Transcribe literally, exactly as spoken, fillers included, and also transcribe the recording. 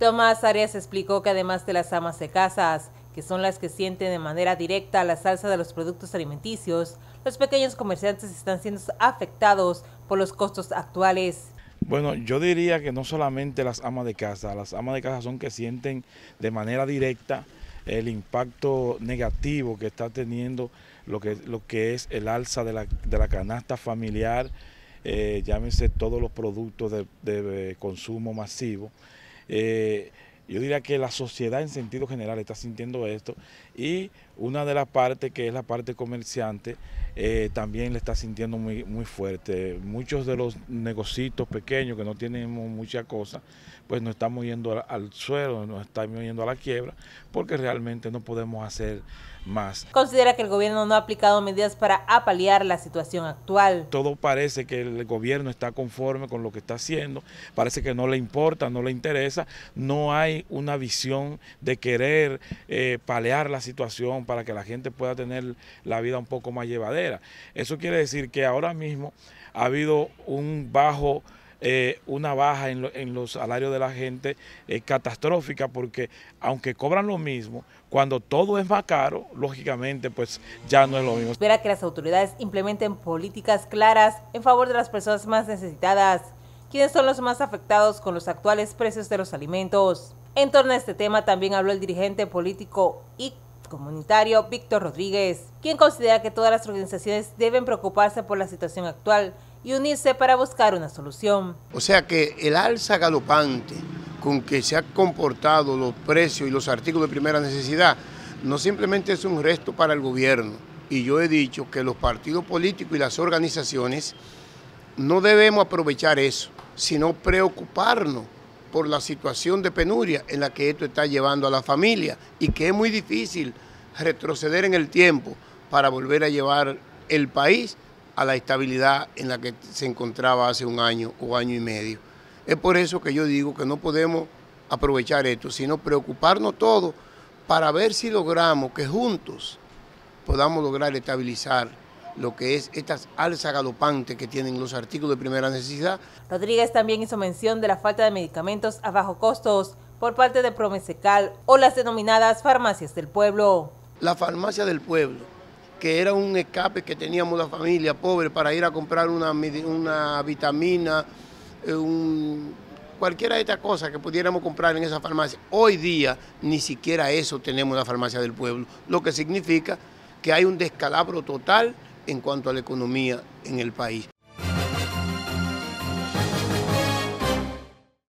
Tomás Arias explicó que además de las amas de casas, que son las que sienten de manera directa la alza de los productos alimenticios, los pequeños comerciantes están siendo afectados por los costos actuales. Bueno, yo diría que no solamente las amas de casa, las amas de casa son que sienten de manera directa el impacto negativo que está teniendo lo que, lo que es el alza de la, de la canasta familiar, eh, llámese todos los productos de, de consumo masivo. Eh, yo diría que la sociedad en sentido general está sintiendo esto y una de las partes, que es la parte comerciante, eh, también le está sintiendo muy, muy fuerte. Muchos de los negocios pequeños que no tenemos mucha cosa, pues nos estamos yendo al, al suelo, nos estamos yendo a la quiebra, porque realmente no podemos hacer más. Considera que el gobierno no ha aplicado medidas para apalear la situación actual. Todo parece que el gobierno está conforme con lo que está haciendo, parece que no le importa, no le interesa, no hay una visión de querer eh, paliar la situación para que la gente pueda tener la vida un poco más llevadera. Eso quiere decir que ahora mismo ha habido un bajo Eh, una baja en, lo, en los salarios de la gente eh, catastrófica, porque aunque cobran lo mismo, cuando todo es más caro, lógicamente pues ya no es lo mismo. Espera que las autoridades implementen políticas claras en favor de las personas más necesitadas, quienes son los más afectados con los actuales precios de los alimentos. En torno a este tema también habló el dirigente político y comunitario Víctor Rodríguez, quien considera que todas las organizaciones deben preocuparse por la situación actual y unirse para buscar una solución. O sea que el alza galopante con que se han comportado los precios y los artículos de primera necesidad no simplemente es un reto para el gobierno. Y yo he dicho que los partidos políticos y las organizaciones no debemos aprovechar eso, sino preocuparnos por la situación de penuria en la que esto está llevando a la familia y que es muy difícil retroceder en el tiempo para volver a llevar el país a la estabilidad en la que se encontraba hace un año o año y medio. Es por eso que yo digo que no podemos aprovechar esto, sino preocuparnos todos para ver si logramos que juntos podamos lograr estabilizar lo que es estas alzas galopantes que tienen los artículos de primera necesidad. Rodríguez también hizo mención de la falta de medicamentos a bajo costos por parte de Promesecal o las denominadas farmacias del pueblo. La farmacia del pueblo, que era un escape que teníamos la familia pobre para ir a comprar una, una vitamina, un, cualquiera de estas cosas que pudiéramos comprar en esa farmacia. Hoy día ni siquiera eso tenemos en la farmacia del pueblo, lo que significa que hay un descalabro total en cuanto a la economía en el país.